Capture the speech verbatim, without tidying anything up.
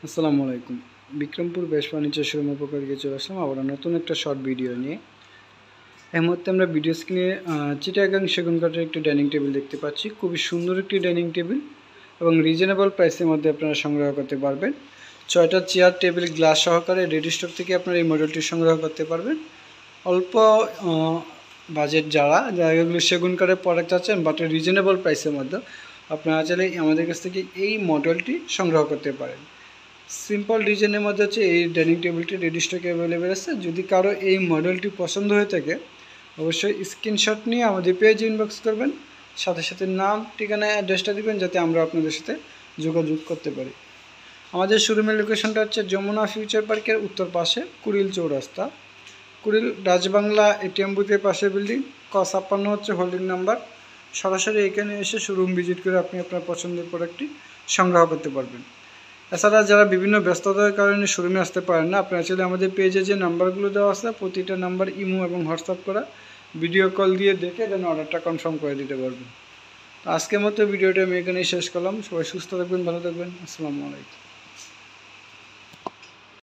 আসসালামু আলাইকুম। বিক্রমপুর বেশ ফার্নিচার শোরুমের পক্ষ থেকে চলে আসলাম আবার নতুন একটা শর্ট ভিডিও নিয়ে। এই মুহূর্তে আমরা ভিডিও স্ক্রিনে চিটাগাং সেগুন কাঠের একটি ডাইনিং টেবিল দেখতে পাচ্ছি। খুবই সুন্দর একটি ডাইনিং টেবিল এবং রিজনেবল প্রাইসের মধ্যে আপনারা সংগ্রহ করতে পারবেন। ছয়টা চেয়ার টেবিল গ্লাস সহকারে রেডি স্টক থেকে আপনারা এই মডেলটি সংগ্রহ করতে পারবেন। অল্প বাজেট যারা যারা এগুলো সেগুন কাঠের প্রোডাক্ট আছেন বাট রিজনেবল প্রাইসের মধ্যে আপনারা চাইলে আমাদের কাছ থেকে এই মডেলটি সংগ্রহ করতে পারেন। সিম্পল ডিজাইনের মধ্যে হচ্ছে এই ডাইনিং টেবিলটি রেডি স্টকে অ্যাভেলেবেল আছে। যদি কারো এই মডেলটি পছন্দ হয়ে থাকে অবশ্যই স্ক্রিনশট নিয়ে আমাদের পেজ ইনবক্স করবেন, সাথে সাথে নাম ঠিকানা অ্যাড্রেসটা দিবেন যাতে আমরা আপনাদের সাথে যোগাযোগ করতে পারি। আমাদের শোরুমের লোকেশনটা হচ্ছে যমুনা ফিউচার পার্কের উত্তর পাশে কুড়িল চৌরাস্তা, কুড়িল রাজবাংলা এটিএম বুথের পাশে বিল্ডিং, ক ছাপ্পান্ন হচ্ছে হোল্ডিং নাম্বার। সরাসরি এখানে এসে শোরুম ভিজিট করে আপনি আপনার পছন্দের প্রোডাক্টটি সংগ্রহ করতে পারবেন। এছাড়া যারা বিভিন্ন ব্যস্ততার কারণে শোরুমে আসতে পারেন না, আপনারা চাইলে আমাদের পেজে যে নাম্বারগুলো দেওয়া আছে প্রতিটা নাম্বার ইমো এবং হোয়াটসঅ্যাপ করা ভিডিও কল দিয়ে দেখে দেন অর্ডারটা কনফার্ম করে দিতে পারবেন। তো আজকের মতো ভিডিওটা আমি এখানেই শেষ করলাম। সবাই সুস্থ থাকবেন, ভালো থাকবেন। আসসালামু আলাইকুম।